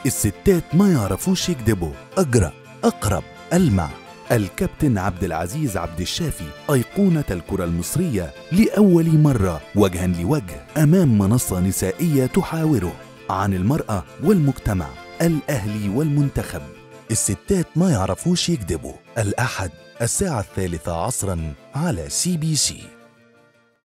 الستات ما يعرفوش يكذبوا، أجرأ، أقرب، ألمع. الكابتن عبد العزيز عبد الشافي أيقونة الكرة المصرية لأول مرة وجها لوجه أمام منصة نسائية تحاوره عن المرأة والمجتمع، الأهلي والمنتخب. الستات ما يعرفوش يكذبوا، الأحد 3:00 عصرا على CBC.